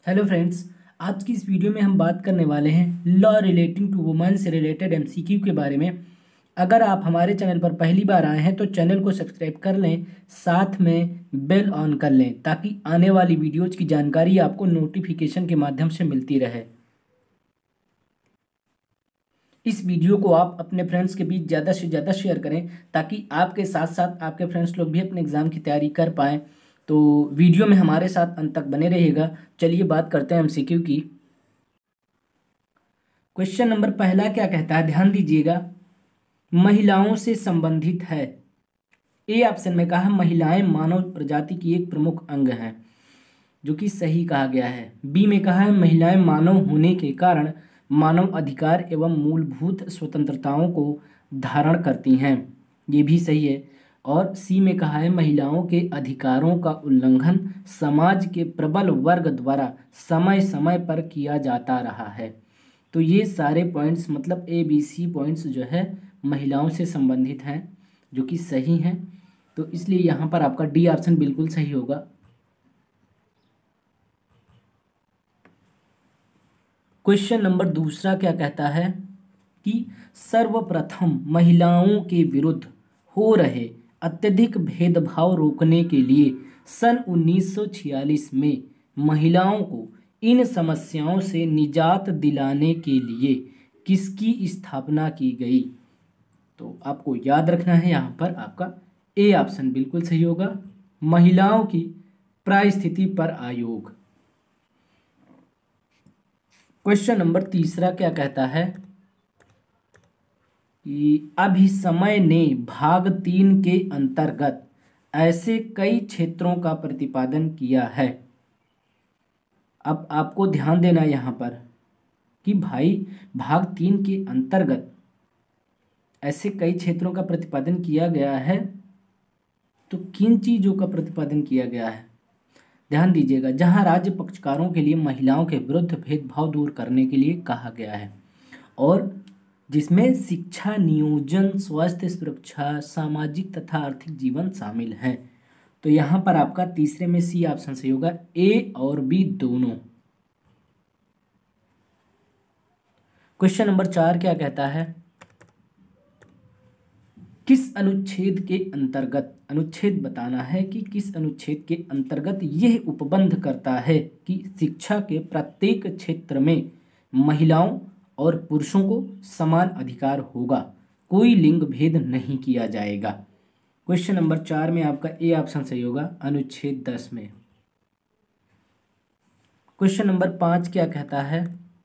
Hello friends. आज की इस वीडियो में हम बात करने वाले हैं लॉ रिलेटिंग टू वुमेन से रिलेटेड एमसीक्यू के बारे में। अगर आप हमारे चैनल पर पहली बार आए हैं तो चैनल को सब्सक्राइब कर लें, साथ में बेल ऑन कर लें ताकि आने वाली वीडियोज़ की जानकारी आपको नोटिफिकेशन के माध्यम से मिलती रहे। इस वीडियो को आप अपने फ्रेंड्स के बीच ज़्यादा से ज़्यादा शेयर करें ताकि आपके साथ साथ आपके फ्रेंड्स लोग भी अपने एग्ज़ाम की तैयारी कर पाएँ। तो वीडियो में हमारे साथ अंत तक बने रहिएगा। चलिए बात करते हैं एमसीक्यू की। क्वेश्चन नंबर पहला क्या कहता है, ध्यान दीजिएगा। महिलाओं से संबंधित है। ए ऑप्शन में कहा है महिलाएं मानव प्रजाति की एक प्रमुख अंग हैं, जो कि सही कहा गया है। बी में कहा है महिलाएं मानव होने के कारण मानव अधिकार एवं मूलभूत स्वतंत्रताओं को धारण करती हैं, ये भी सही है। और सी में कहा है महिलाओं के अधिकारों का उल्लंघन समाज के प्रबल वर्ग द्वारा समय समय पर किया जाता रहा है। तो ये सारे पॉइंट्स मतलब ए बी सी पॉइंट्स जो है महिलाओं से संबंधित हैं, जो कि सही हैं। तो इसलिए यहाँ पर आपका डी ऑप्शन बिल्कुल सही होगा। क्वेश्चन नंबर दूसरा क्या कहता है कि सर्वप्रथम महिलाओं के विरुद्ध हो रहे अत्यधिक भेदभाव रोकने के लिए सन 1946 में महिलाओं को इन समस्याओं से निजात दिलाने के लिए किसकी स्थापना की गई। तो आपको याद रखना है यहाँ पर आपका ए ऑप्शन बिल्कुल सही होगा, महिलाओं की परिस्थिति पर आयोग। क्वेश्चन नंबर तीसरा क्या कहता है कि अभिसमय ने भाग 3 के अंतर्गत ऐसे कई क्षेत्रों का प्रतिपादन किया है। अब आपको ध्यान देना यहाँ पर कि भाई भाग 3 के अंतर्गत ऐसे कई क्षेत्रों का प्रतिपादन किया गया है, तो किन चीज़ों का प्रतिपादन किया गया है, ध्यान दीजिएगा। जहां राज्य पक्षकारों के लिए महिलाओं के विरुद्ध भेदभाव दूर करने के लिए कहा गया है, और जिसमें शिक्षा, नियोजन, स्वास्थ्य सुरक्षा, सामाजिक तथा आर्थिक जीवन शामिल है। तो यहाँ पर आपका तीसरे में सी ऑप्शन सही होगा, ए और बी दोनों। क्वेश्चन नंबर 4 क्या कहता है, किस अनुच्छेद के अंतर्गत, अनुच्छेद बताना है कि किस अनुच्छेद के अंतर्गत यह उपबंध करता है कि शिक्षा के प्रत्येक क्षेत्र में महिलाओं और पुरुषों को समान अधिकार होगा, कोई लिंग भेद नहीं किया जाएगा। क्वेश्चन नंबर 4 में आपका ए ऑप्शन सही होगा, अनुच्छेद 10 में। क्वेश्चन नंबर 5 क्या कहता है,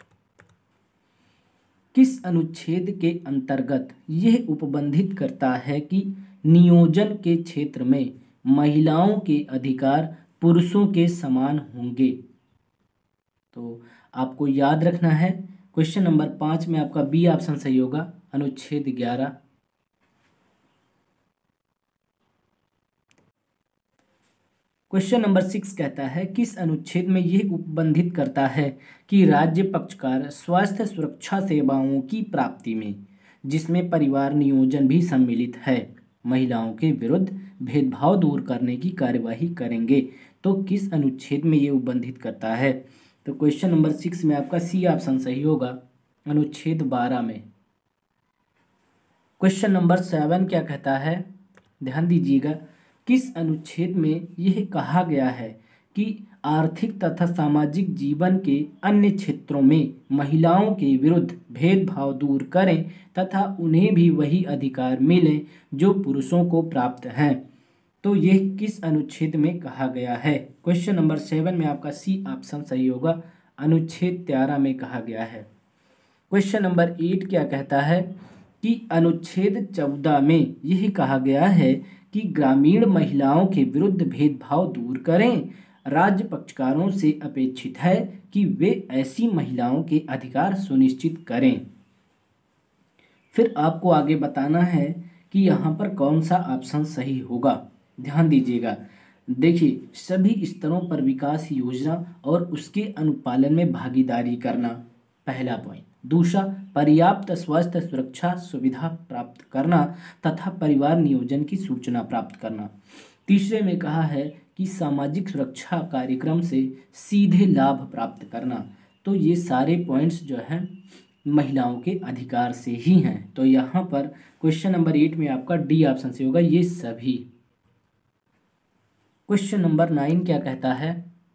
किस अनुच्छेद के अंतर्गत यह उपबंधित करता है कि नियोजन के क्षेत्र में महिलाओं के अधिकार पुरुषों के समान होंगे। तो आपको याद रखना है, क्वेश्चन नंबर 5 में आपका बी ऑप्शन सही होगा, अनुच्छेद 11। क्वेश्चन नंबर 6 कहता है किस अनुच्छेद में यह उपबंधित करता है कि राज्य पक्षकार स्वास्थ्य सुरक्षा सेवाओं की प्राप्ति में, जिसमें परिवार नियोजन भी सम्मिलित है, महिलाओं के विरुद्ध भेदभाव दूर करने की कार्यवाही करेंगे। तो किस अनुच्छेद में यह उपबंधित करता है। तो क्वेश्चन नंबर 6 में आपका सी ऑप्शन सही होगा, अनुच्छेद 12 में। क्वेश्चन नंबर 7 क्या कहता है, ध्यान दीजिएगा। किस अनुच्छेद में यह कहा गया है कि आर्थिक तथा सामाजिक जीवन के अन्य क्षेत्रों में महिलाओं के विरुद्ध भेदभाव दूर करें तथा उन्हें भी वही अधिकार मिलें जो पुरुषों को प्राप्त हैं। तो यह किस अनुच्छेद में कहा गया है। क्वेश्चन नंबर 7 में आपका सी ऑप्शन सही होगा, अनुच्छेद 13 में कहा गया है। क्वेश्चन नंबर 8 क्या कहता है कि अनुच्छेद 14 में यह कहा गया है कि ग्रामीण महिलाओं के विरुद्ध भेदभाव दूर करें, राज्य पक्षकारों से अपेक्षित है कि वे ऐसी महिलाओं के अधिकार सुनिश्चित करें। फिर आपको आगे बताना है कि यहाँ पर कौन सा ऑप्शन सही होगा। ध्यान दीजिएगा, देखिए सभी स्तरों पर विकास योजना और उसके अनुपालन में भागीदारी करना, पहला पॉइंट। दूसरा, पर्याप्त स्वास्थ्य सुरक्षा सुविधा प्राप्त करना तथा परिवार नियोजन की सूचना प्राप्त करना। तीसरे में कहा है कि सामाजिक सुरक्षा कार्यक्रम से सीधे लाभ प्राप्त करना। तो ये सारे पॉइंट्स जो हैं महिलाओं के अधिकार से ही हैं। तो यहाँ पर क्वेश्चन नंबर 8 में आपका डी ऑप्शन से होगा ये सभी। क्वेश्चन नंबर 9 क्या कहता है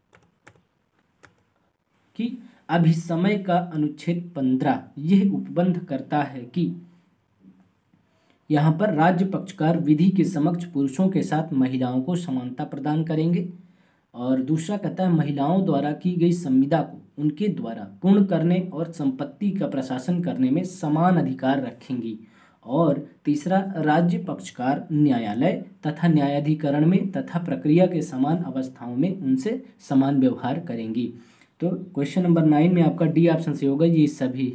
कि अभिसमय का अनुच्छेद 15 यह उपबंध करता है कि यहाँ पर राज्य पक्षकार विधि के समक्ष पुरुषों के साथ महिलाओं को समानता प्रदान करेंगे। और दूसरा कहता है महिलाओं द्वारा की गई संविदा को उनके द्वारा पूर्ण करने और संपत्ति का प्रशासन करने में समान अधिकार रखेंगी। और तीसरा, राज्य पक्षकार न्यायालय तथा न्यायाधिकरण में तथा प्रक्रिया के समान अवस्थाओं में उनसे समान व्यवहार करेंगी। तो क्वेश्चन नंबर 9 में आपका डी ऑप्शन से होगा ये सभी।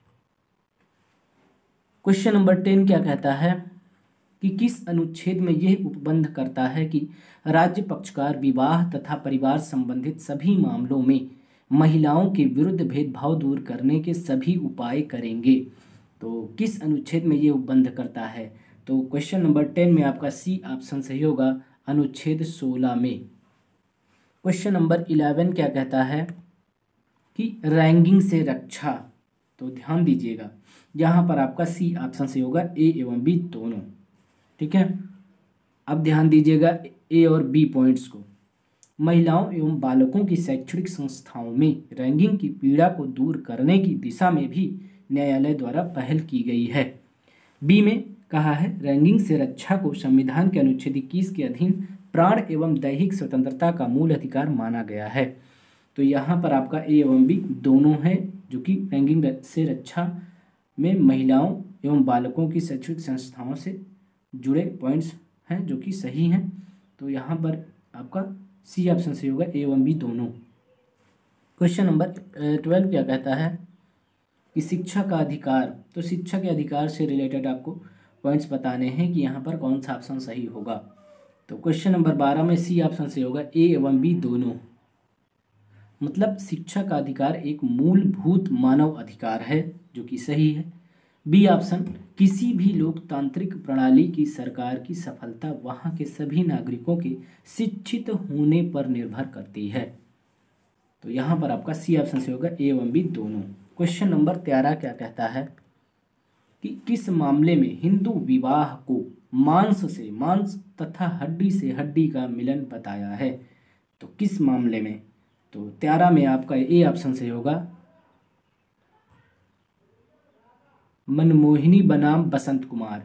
क्वेश्चन नंबर 10 क्या कहता है कि किस अनुच्छेद में यह उपबंध करता है कि राज्य पक्षकार विवाह तथा परिवार संबंधित सभी मामलों में महिलाओं के विरुद्ध भेदभाव दूर करने के सभी उपाय करेंगे। तो किस अनुच्छेद में यह उपबंध करता है? तो क्वेश्चन नंबर 10 में आपका सी ऑप्शन सही होगा, अनुच्छेद 16 में। क्वेश्चन नंबर 11 क्या कहता है कि रैंकिंग से रक्षा। तो ध्यान दीजिएगा, यहाँ पर आपका सी ऑप्शन से होगा ए एवं बी दोनों। ठीक है, अब ध्यान दीजिएगा ए और बी पॉइंट्स को। महिलाओं एवं बालकों की शैक्षणिक संस्थाओं में रैंकिंग की पीड़ा को दूर करने की दिशा में भी न्यायालय द्वारा पहल की गई है। बी में कहा है रैंकिंग से रक्षा को संविधान के अनुच्छेद 21 के अधीन प्राण एवं दैहिक स्वतंत्रता का मूल अधिकार माना गया है। तो यहाँ पर आपका ए एवं बी दोनों हैं, जो कि रैंकिंग से रक्षा में महिलाओं एवं बालकों की शैक्षणिक संस्थाओं से जुड़े पॉइंट्स हैं जो कि सही हैं। तो यहाँ पर आपका सी ऑप्शन सही होगा, ए एवं बी दोनों। क्वेश्चन नंबर 12 क्या कहता है कि शिक्षा का अधिकार। तो शिक्षा के अधिकार से रिलेटेड आपको पॉइंट्स बताने हैं कि यहाँ पर कौन सा ऑप्शन सही होगा। तो क्वेश्चन नंबर 12 में सी ऑप्शन सही होगा, ए एवं बी दोनों। मतलब शिक्षा का अधिकार एक मूलभूत मानव अधिकार है, जो कि सही है। बी ऑप्शन, किसी भी लोकतांत्रिक प्रणाली की सरकार की सफलता वहाँ के सभी नागरिकों के शिक्षित होने पर निर्भर करती है। तो यहाँ पर आपका सी ऑप्शन से होगा, ए एवं बी दोनों। क्वेश्चन नंबर 13 क्या कहता है कि किस मामले में हिंदू विवाह को मांस से मांस तथा हड्डी से हड्डी का मिलन बताया है? तो किस मामले में? तो 13 में आपका ए ऑप्शन से होगा, मनमोहिनी बनाम बसंत कुमार।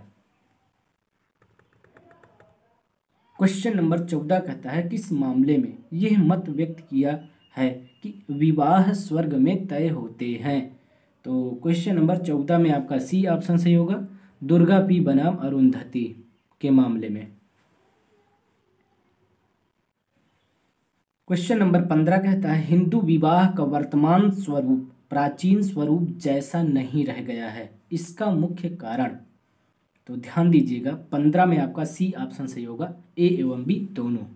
क्वेश्चन नंबर 14 कहता है किस मामले में यह मत व्यक्त किया है कि विवाह स्वर्ग में तय होते हैं? तो क्वेश्चन नंबर 14 में आपका सी ऑप्शन सही होगा, दुर्गा पी बनाम अरुंधति के मामले में। क्वेश्चन नंबर 15 कहता है हिंदू विवाह का वर्तमान स्वरूप प्राचीन स्वरूप जैसा नहीं रह गया है, इसका मुख्य कारण? तो ध्यान दीजिएगा, 15 में आपका सी ऑप्शन सही होगा, ए एवं बी दोनों।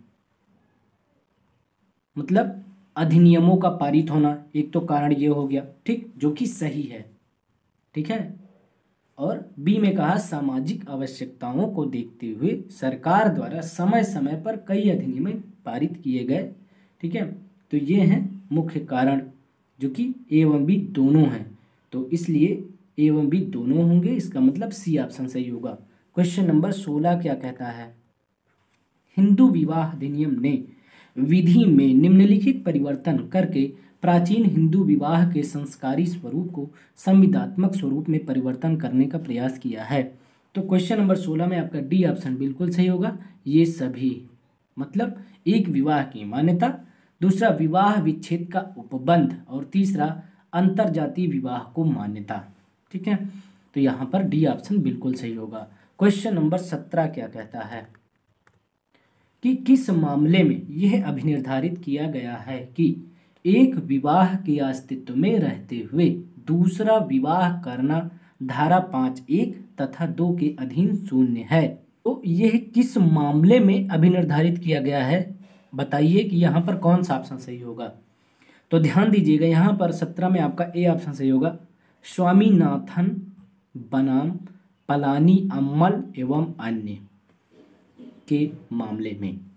मतलब अधिनियमों का पारित होना एक तो कारण ये हो गया, ठीक, जो कि सही है। ठीक है, और बी में कहा सामाजिक आवश्यकताओं को देखते हुए सरकार द्वारा समय समय पर कई अधिनियम पारित किए गए। ठीक है, तो ये हैं मुख्य कारण, जो कि ए एवं बी दोनों हैं। तो इसलिए ए एवं बी दोनों होंगे, इसका मतलब सी ऑप्शन सही होगा। क्वेश्चन नंबर 16 क्या कहता है, हिंदू विवाह अधिनियम ने विधि में निम्नलिखित परिवर्तन करके प्राचीन हिंदू विवाह के संस्कारी स्वरूप को संविदात्मक स्वरूप में परिवर्तन करने का प्रयास किया है। तो क्वेश्चन नंबर 16 में आपका डी ऑप्शन बिल्कुल सही होगा, ये सभी। मतलब एक विवाह की मान्यता, दूसरा विवाह विच्छेद का उपबंध, और तीसरा अंतरजातीय विवाह को मान्यता। ठीक है, तो यहाँ पर डी ऑप्शन बिल्कुल सही होगा। क्वेश्चन नंबर 17 क्या कहता है कि किस मामले में यह अभिनिर्धारित किया गया है कि एक विवाह के अस्तित्व में रहते हुए दूसरा विवाह करना धारा 5(1) तथा 2 के अधीन शून्य है? तो यह किस मामले में अभिनिर्धारित किया गया है, बताइए कि यहाँ पर कौन सा ऑप्शन सही होगा। तो ध्यान दीजिएगा, यहाँ पर 17 में आपका ए ऑप्शन सही होगा, स्वामीनाथन बनाम पलानी अम्मल एवं अन्य के मामले में।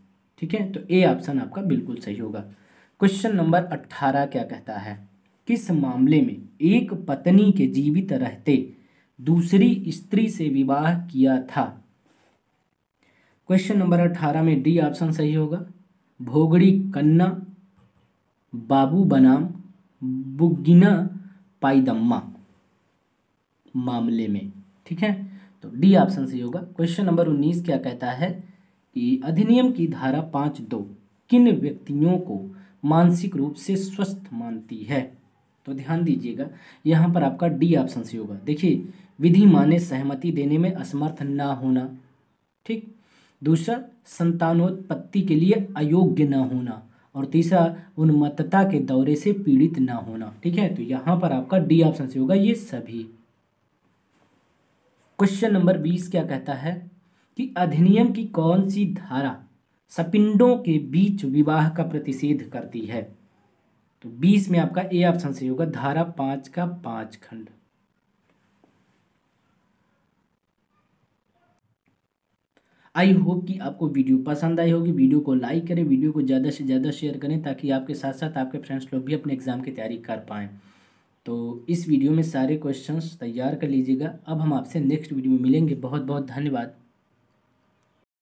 ठीक है, तो ए ऑप्शन आपका बिल्कुल सही होगा। क्वेश्चन नंबर 18 क्या कहता है, किस मामले में एक पत्नी के जीवित रहते दूसरी स्त्री से विवाह किया था? क्वेश्चन नंबर 18 में डी ऑप्शन सही होगा, भोगड़ी कन्ना, बाबू बनाम, बुग्गिना पाइदम्मा मामले में। ठीक है, तो डी ऑप्शन सही होगा। क्वेश्चन नंबर 19 क्या कहता है कि अधिनियम की धारा 5(2) किन व्यक्तियों को मानसिक रूप से स्वस्थ मानती है? तो ध्यान दीजिएगा, यहाँ पर आपका डी ऑप्शन सही होगा। देखिए, विधि माने सहमति देने में असमर्थ ना होना, ठीक, दूसरा संतानोत्पत्ति के लिए अयोग्य ना होना, और तीसरा उन्मत्तता के दौरे से पीड़ित ना होना। ठीक है, तो यहाँ पर आपका डी ऑप्शन सही होगा, ये सभी। क्वेश्चन नंबर 20 क्या कहता है कि अधिनियम की कौन सी धारा सपिंडों के बीच विवाह का प्रतिषेध करती है? तो 20 में आपका ए ऑप्शन सही होगा, धारा 5 का 5 खंड। आई होप कि आपको वीडियो पसंद आई होगी। वीडियो को लाइक करें, वीडियो को ज़्यादा से ज़्यादा शेयर करें, ताकि आपके साथ साथ आपके फ्रेंड्स लोग भी अपने एग्जाम की तैयारी कर पाएँ। तो इस वीडियो में सारे क्वेश्चंस तैयार कर लीजिएगा। अब हम आपसे नेक्स्ट वीडियो में मिलेंगे। बहुत बहुत धन्यवाद।